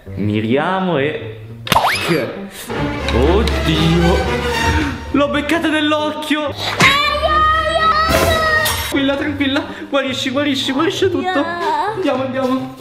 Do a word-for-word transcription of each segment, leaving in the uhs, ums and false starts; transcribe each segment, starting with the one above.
Miriamo e... Oddio! L'ho beccata nell'occhio! Tranquilla, tranquilla, guarisci, guarisci, guarisce tutto. Andiamo, andiamo.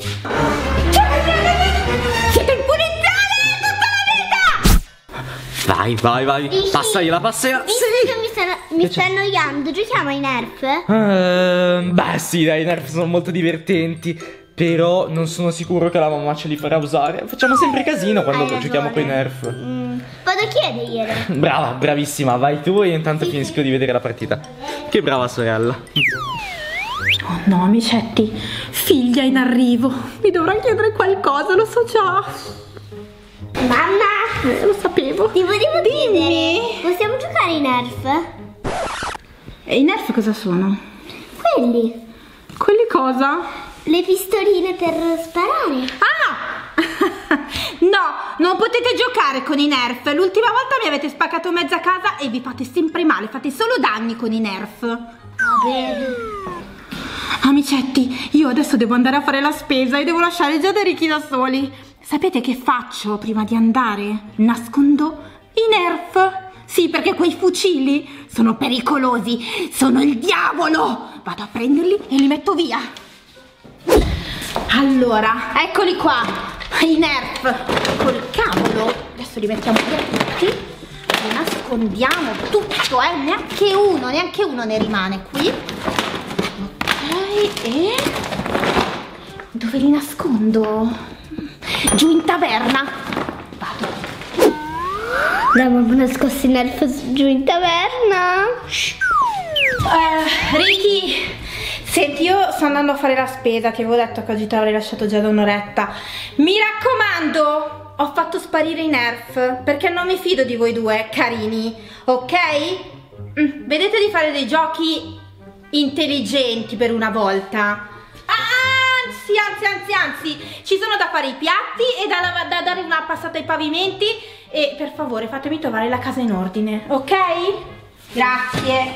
Siete in punizione tutta la vita! Vai, vai, vai. Dici, Passagliela, passagliela. Visto Sì. che mi sta, mi sta annoiando, giochiamo ai Nerf? Uh, beh, sì, dai, i Nerf sono molto divertenti. Però non sono sicuro che la mamma ce li farà usare. Facciamo sempre casino quando Hai giochiamo con i ragione. Nerf. Mm, vado a chiederglielo. Brava, bravissima, vai tu e intanto Sì, finisco sì. di vedere la partita. Che brava sorella. Oh no, amicetti, figlia in arrivo. Mi dovrà chiedere qualcosa, lo so già. Mamma, Eh, lo sapevo. ti volevo Dimmi. chiedere, possiamo giocare ai Nerf? E i Nerf cosa sono? Quelli, Quelli cosa? le pistoline per sparare. Ah! No, non potete giocare con i Nerf. L'ultima volta mi avete spaccato mezza casa e vi fate sempre male, fate solo danni con i Nerf. Va bene. Amicetti, io adesso devo andare a fare la spesa e devo lasciare Giada e Ricky da soli. Sapete che faccio prima di andare? Nascondo i Nerf. Sì, perché quei fucili sono pericolosi, sono il diavolo. Vado a prenderli e li metto via. Allora, eccoli qua, i Nerf. Col cavolo. Adesso li mettiamo via tutti. Li nascondiamo tutto, eh. Neanche uno, neanche uno ne rimane qui. Ok, e... dove li nascondo? Giù in taverna. Vado. La mamma nascosta i Nerf giù in taverna. Uh, Ricky, senti, io sto andando a fare la spesa. Ti avevo detto che oggi te l'avrei lasciato già da un'oretta. Mi raccomando, ho fatto sparire i Nerf perché non mi fido di voi due, carini, ok? Mm, vedete di fare dei giochi intelligenti per una volta. Anzi, anzi, anzi, anzi, ci sono da fare i piatti e da, da dare una passata ai pavimenti. E per favore fatemi trovare la casa in ordine, ok? Grazie.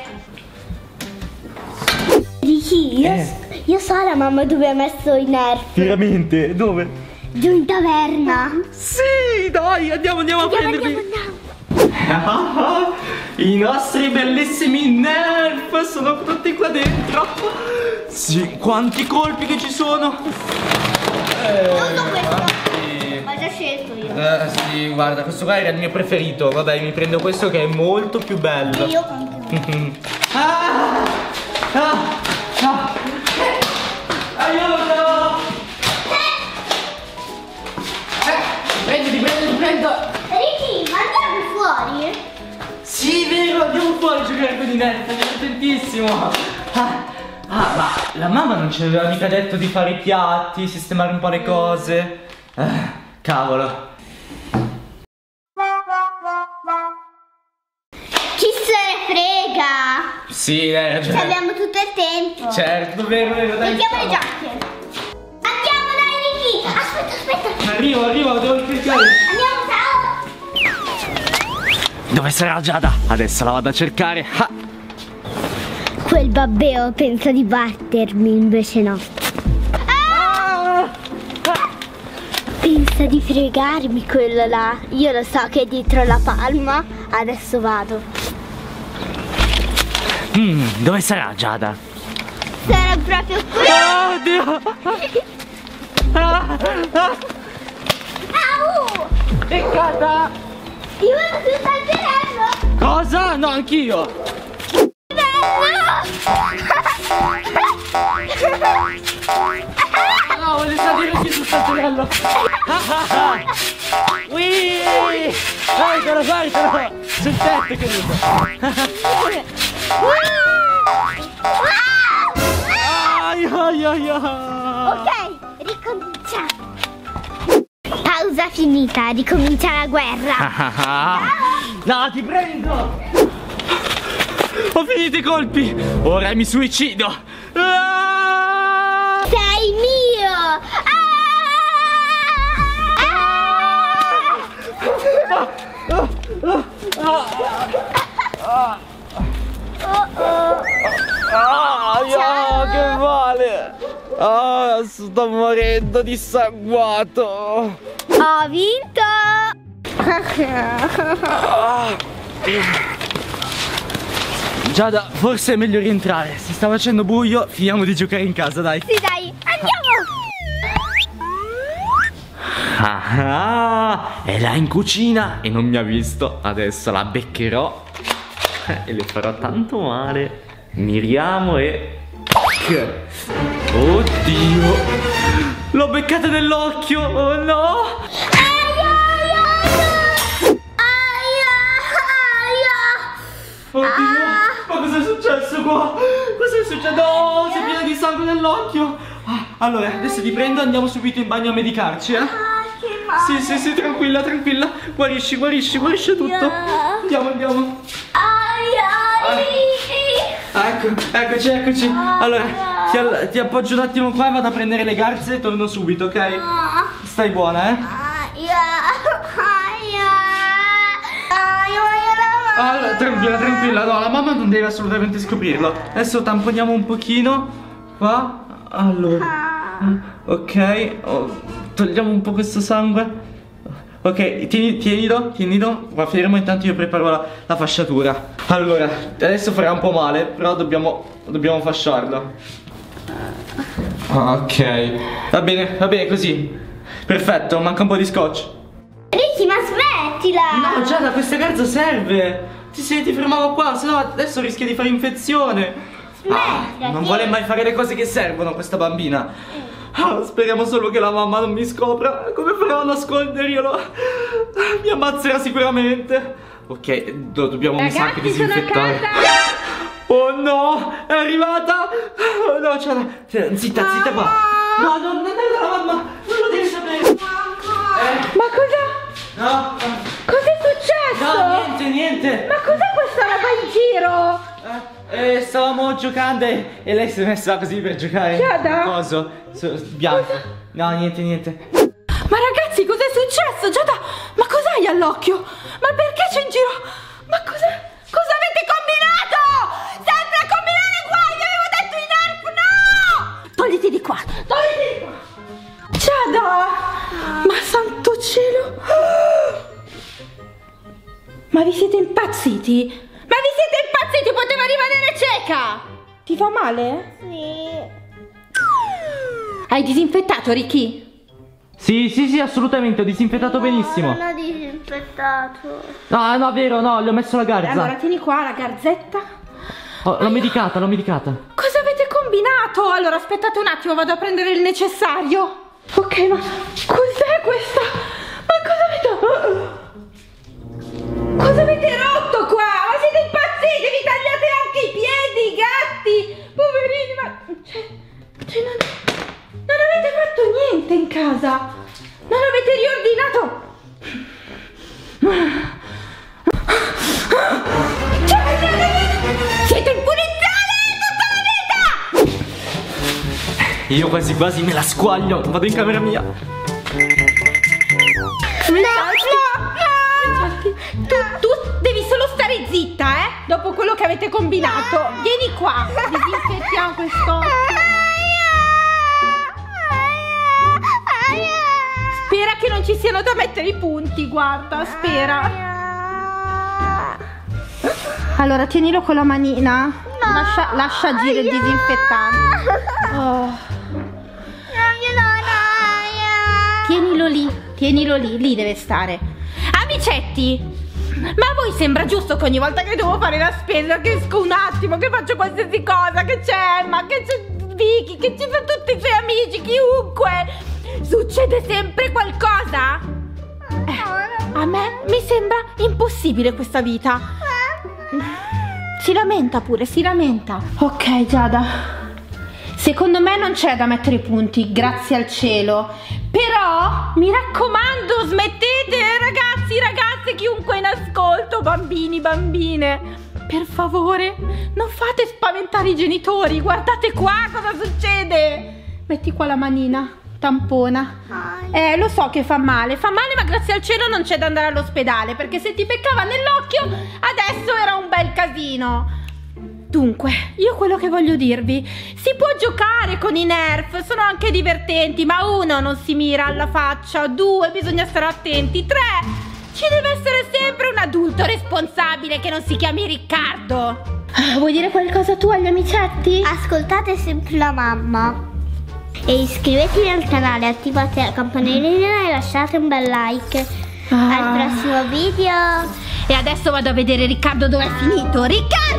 Ricky, io, Eh. io so la mamma dove ha messo i Nerf. Veramente? Dove? Giù in taverna. Sì, dai, andiamo, andiamo a Andiamo, prenderli. andiamo, andiamo. Ah, I nostri bellissimi Nerf sono tutti qua dentro. Sì, quanti colpi che ci sono. Eh, Non so questo. quanti- Ho già scelto io. Eh, sì, guarda, questo qua era il mio preferito. Vabbè, mi prendo questo che è molto più bello. E io anche. Ah! Ah! Ah! Aiuto! Eh, prenditi, prenditi, prendo! Ricky, ma andiamo fuori? Sì, vero, andiamo fuori a giocare con i Nerf, è divertentissimo! Ah, ah, ma la mamma non ci aveva mica detto di fare i piatti, sistemare un po' le cose. Eh, cavolo. Chi se ne frega? Sì, hai Ci ragione. abbiamo tutto il tempo. Certo, vero, vero, dai. Mettiamo le ciao. giacche. Andiamo dai Ricky. Aspetta, aspetta. Arrivo, arrivo, devo cercare. Andiamo, ciao. Dove sarà Giada? Adesso la vado a cercare. Ah. Quel babbeo pensa di battermi, invece no. Ah. Pensa di fregarmi quello là. Io lo so che è dietro la palma. Adesso vado. Mm, dove sarà Giada? Sarà proprio qui. Oddio! Ah, ah, Au! peccata! Io non più salterello. Cosa? No, anch'io! No, voglio salire qui sul saltello! Wii! Guardalo, guardalo! Sul tetto è caduto! Ai, ai, ai, ai. Ok, ricominciamo. Pausa finita, ricomincia la guerra. No, ti prendo! Ho finito i colpi! Ora mi suicido! Ah! Sei mio! Ah! Oh oh. Ah, no, che male! Ah, sto morendo dissanguato! Ho vinto! Giada, forse è meglio rientrare. Si sta facendo buio, finiamo di giocare in casa, dai. Sì, dai, andiamo! Ah, è là in cucina e non mi ha visto. Adesso la beccherò e le farò tanto male. Miriamo e... Oddio, l'ho beccata nell'occhio. Oh no. Oddio, ma cosa è successo qua? Cosa è successo? No, sei piena di sangue nell'occhio. Ah, allora, adesso ti prendo e andiamo subito in bagno a medicarci, eh? Sì, sì, sì, tranquilla, tranquilla. Guarisci, guarisci, guarisce tutto. Andiamo, andiamo. Ah, ecco, eccoci, eccoci. Allora, ti, all- ti appoggio un attimo qua e vado a prendere le garze e torno subito, ok? Stai buona, eh? Allora, tranquilla, tranquilla, no, la mamma non deve assolutamente scoprirlo. Adesso tamponiamo un pochino. Qua. Allora. Ok. Oh, togliamo un po' questo sangue. Ok, tieni, tienilo, tienilo. Ma fermo, intanto io preparo la, la fasciatura. Allora, adesso farà un po' male, però dobbiamo, dobbiamo fasciarlo. Ok. Va bene, va bene così. Perfetto, manca un po' di scotch. Ricky, ma smettila! No, Giada, questa garza serve. Ti senti, fermavo qua, sennò adesso rischia di fare infezione. Ah, non vuole mai fare le cose che servono questa bambina. Ah, speriamo solo che la mamma non mi scopra. Come farò a nasconderglielo? Mi ammazzerà sicuramente. Ok, lo dobbiamo un sacco disinfettare. Oh no, è arrivata. Oh no, Giada, zitta, zitta qua. No, no, non è la mamma. Non lo devi sapere. Eh. Ma cosa? No. Cos'è successo? No, niente, niente. Ma cos'è questa roba in giro? Eh, eh, stavamo giocando e, e lei si è messa così per giocare. Giada? Cosa? So, bianco. Cosa? No, niente, niente. Ma ragazzi, cos'è successo? Giada, ma cos'hai all'occhio? Ma perché c'è in giro? Ma cosa? Cosa avete combinato? Sempre a combinare guai, vi avevo detto i nerf, no! Togliti di qua, togliti di qua. Giada, ma santo cielo. Ma vi siete impazziti? Ma vi siete impazziti? Poteva rimanere cieca! Ti fa male? Sì. Hai disinfettato, Ricky? Sì, sì, sì, assolutamente, ho disinfettato No, benissimo. non ho disinfettato. No, no, vero, no, le ho messo la garza. Allora, tieni qua la garzetta. Oh, l'ho medicata, l'ho medicata. Cosa avete combinato? Allora, aspettate un attimo, vado a prendere il necessario. Ok, ma cos'è questa? Ma cosa avete... Cosa avete rotto qua? Ma siete impazziti? Vi tagliate anche i piedi, i gatti! Poverini, ma... Cioè, cioè non... non avete fatto niente in casa? Non avete riordinato? Cioè, siete in punizione tutta la vita! Io quasi quasi me la squaglio. Vado in camera mia. No, no, no! Tu, tu devi solo stare zitta, eh? Dopo quello che avete combinato. Vieni qua, disinfettiamo questo. Spera che non ci siano da mettere i punti, guarda, spera. Allora, tienilo con la manina. Lascia, lascia agire il disinfettante. Oh. Tienilo lì, tienilo lì, lì deve stare. Amicetti, ma a voi sembra giusto che ogni volta che devo fare la spesa, che esco un attimo, che faccio qualsiasi cosa, che c'è Emma, che c'è Vicky, che ci sono tutti i suoi amici, chiunque, succede sempre qualcosa? Eh, a me mi sembra impossibile questa vita. Si lamenta pure, si lamenta. Ok, Giada, secondo me non c'è da mettere i punti, grazie al cielo. Però, mi raccomando, smettete, ragazzi, ragazze, chiunque in ascolto, bambini, bambine. Per favore, non fate spaventare i genitori. Guardate qua cosa succede. Metti qua la manina, tampona. Eh, lo so che fa male, fa male, ma grazie al cielo non c'è da andare all'ospedale, perché se ti beccava nell'occhio, adesso era un bel casino. Dunque, io quello che voglio dirvi, si può giocare con i Nerf, sono anche divertenti, ma uno, non si mira alla faccia, due, bisogna stare attenti, tre, ci deve essere sempre un adulto responsabile che non si chiami Riccardo. Ah, vuoi dire qualcosa tu agli amicetti? Ascoltate sempre la mamma. E iscrivetevi al canale, attivate la campanellina e lasciate un bel like. Ah. Al prossimo video. E adesso vado a vedere Riccardo dove è finito. Riccardo!